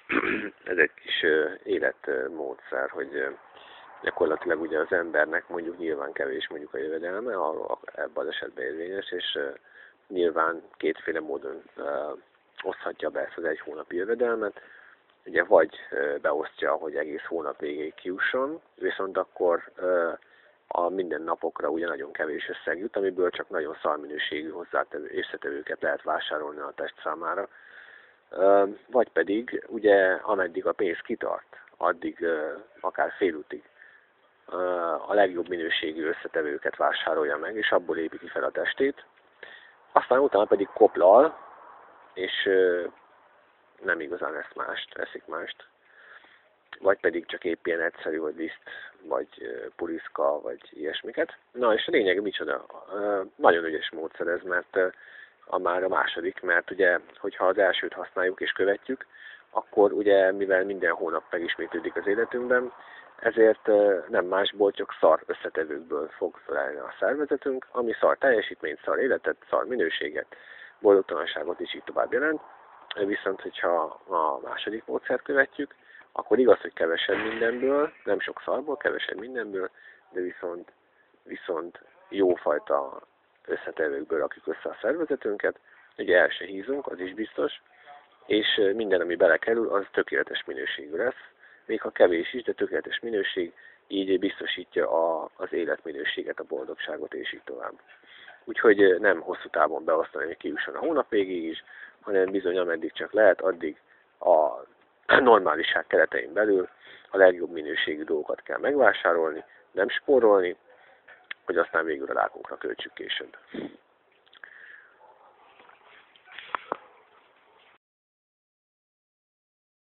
ez egy kis életmódszer, hogy gyakorlatilag ugye az embernek mondjuk nyilván kevés mondjuk a jövedelme, ebben az esetben érvényes, és nyilván kétféle módon oszthatja be ezt az egy hónapi jövedelmet. Ugye vagy beosztja, hogy egész hónap végéig kijusson, viszont akkor a mindennapokra ugye nagyon kevés összeg jut, amiből csak nagyon szarminőségű összetevőket lehet vásárolni a test számára. Vagy pedig ugye ameddig a pénz kitart, addig akár félútig a legjobb minőségű összetevőket vásárolja meg, és abból építi fel a testét. Aztán utána pedig koplal, és nem igazán eszik mást. Vagy pedig csak épp ilyen egyszerű, vagy liszt, vagy puriszka, vagy ilyesmiket. Na és a lényeg micsoda? Nagyon ügyes módszer ez, mert már a második, mert ugye, hogyha az elsőt használjuk és követjük, akkor ugye, mivel minden hónap megismétlődik az életünkben, ezért nem másból, csak szar összetevőkből fog felállni a szervezetünk, ami szar teljesítményt, szar életet, szar minőséget, boldogtalanságot is így tovább jelent. Viszont, hogyha a második módszert követjük, akkor igaz, hogy kevesebb mindenből, nem sok szarból, kevesebb mindenből, de viszont jófajta összetevőkből rakjuk össze a szervezetünket, ugye el se hízunk, az is biztos, és minden, ami belekerül, az tökéletes minőségű lesz, még ha kevés is, de tökéletes minőség, így biztosítja az életminőséget, a boldogságot, és így tovább. Úgyhogy nem hosszú távon beosztani, hogy kijusson a hónap végéig is, hanem bizony ameddig csak lehet, addig a normáliság keretein belül a legjobb minőségű dolgokat kell megvásárolni, nem spórolni, hogy aztán végül a rákunkra költsük később.